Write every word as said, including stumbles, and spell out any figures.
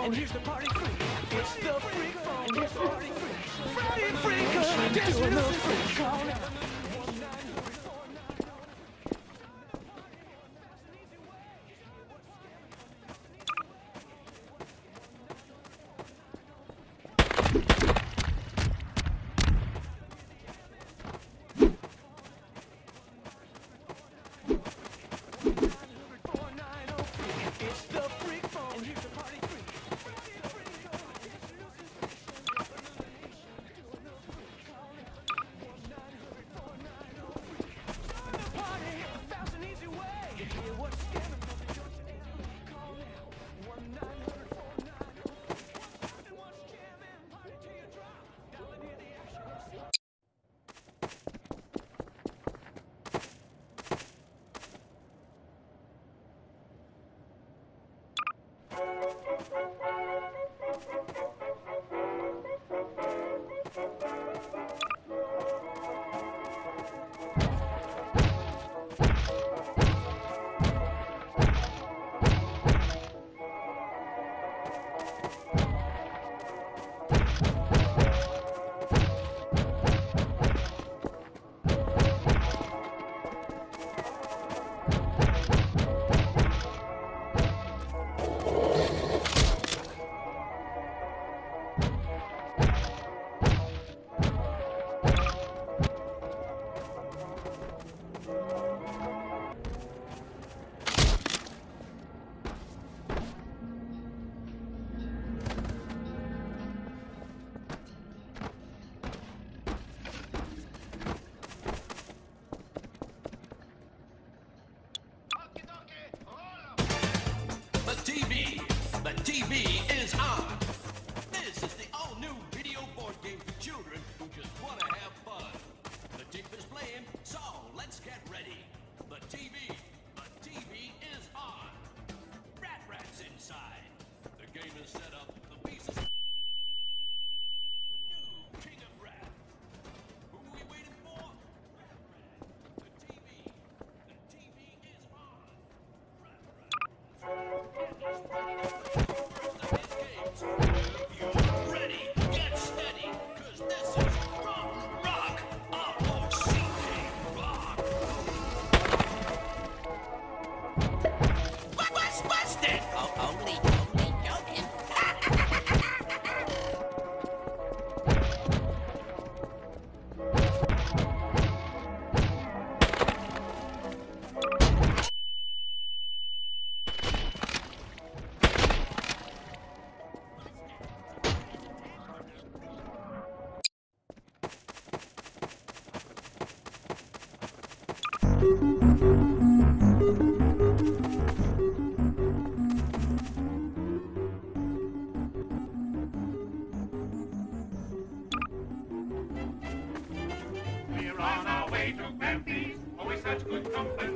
And here's the party freak. It's the freak phone. And here's the party freak. Friday freak. Doing the freak phone. T V. The T V is on. This is the all-new video board game for children who just want to have fun. The tape is playing, so let's get ready. The T V. The T V is on. Rat Rat's inside. The game is set up. The pieces. New King of Rat. Who are we waiting for? Rat Rat. The T V. The T V is on. Rat Rat. If you're ready, get steady, cause this is Rock, Rock, R O C K, Rock. What was busted? Oh, only, only joking. We're on our way to Grampy's, always such good company.